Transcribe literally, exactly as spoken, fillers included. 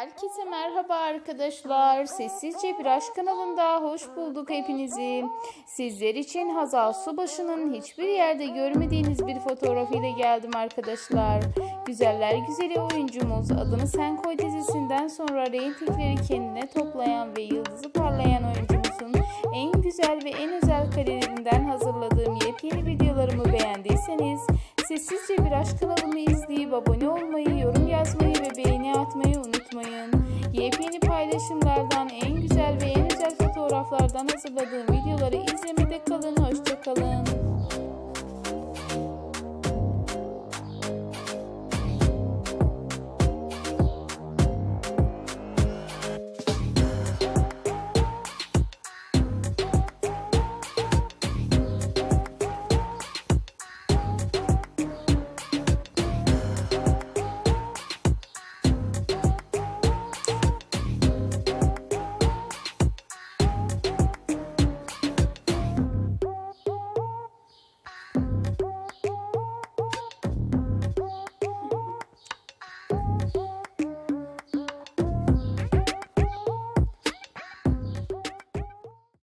Herkese merhaba arkadaşlar. Sessizce Bir Aşk kanalında hoş bulduk hepinizi. Sizler için Hazal Subaşı'nın hiçbir yerde görmediğiniz bir fotoğrafıyla geldim arkadaşlar. Güzeller güzeli oyuncumuz Adını Sen Koy dizisinden sonra reytingleri kendine toplayan ve yıldızı parlayan oyuncumuzun en güzel ve en özel karelerinden hazırladığım yepyeni videolarımı beğendiyseniz Sessizce Bir Aşk kanalımı izleyip abone olmayı, yorum yazmayı ve beğeni atmayı unutmayın. Yepyeni paylaşımlardan, en güzel ve en özel fotoğraflardan hazırladığım videoları izlemede kalın. Hoşça kalın.